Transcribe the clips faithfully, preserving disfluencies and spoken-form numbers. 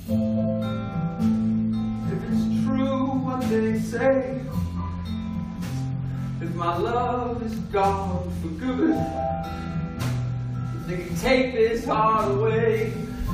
If it's true what they say, if my love is gone for good, they can take this heart away.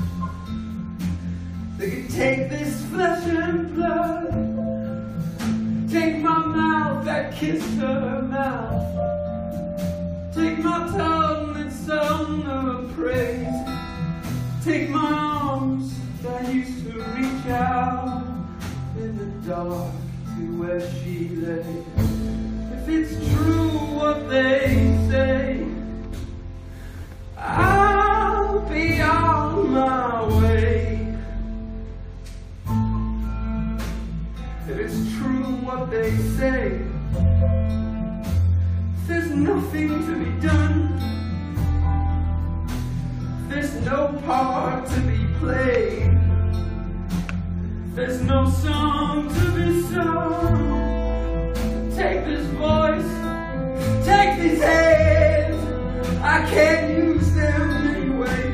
They can take this flesh and blood, take my mouth that kissed her mouth, take my tongue that sung her praise, take my arms that used to reach out in the dark to where she lay. If it's true what they say, I'll be on my way. If it's true what they say, there's nothing to be done, there's no part to be played, there's no song to be sung. Take this voice, take these hands, I can't use them anyway.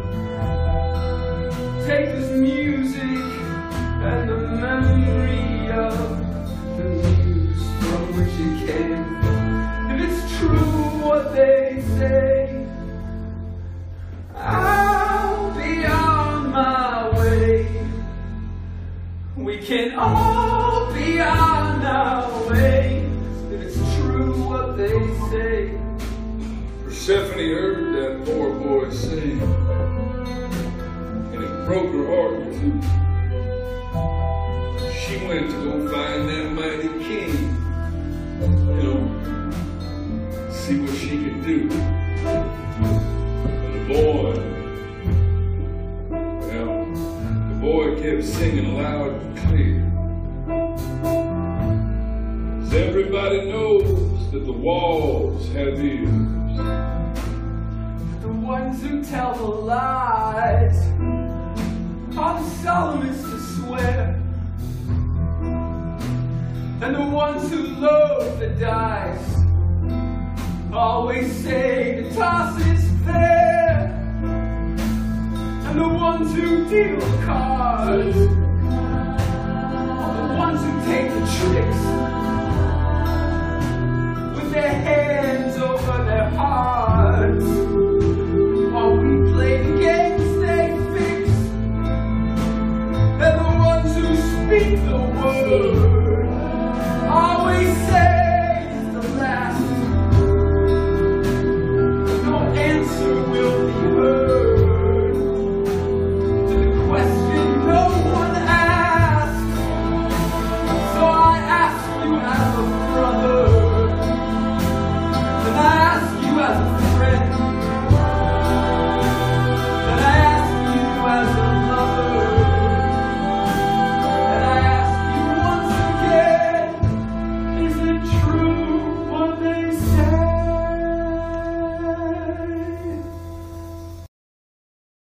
Take this music and the memory of the news from which it came. If it's true what they say, I'll be on my way. We can all be on our way. If it's true what they say. Persephone heard that poor boy sing, and it broke her heart in two. She went to go find that mighty king, you know, see what she could do. And the boy, well, the boy kept singing loud and clear. As everybody knows that the walls have ears. The ones who tell the lies are the solemnest to swear, and the ones who load the dice always say the toss is fair, and the ones who deal the cards are the ones who take the tricks with their hands over their hearts. While we play the games they fix, and the ones who speak the word always say it's the last. No answer will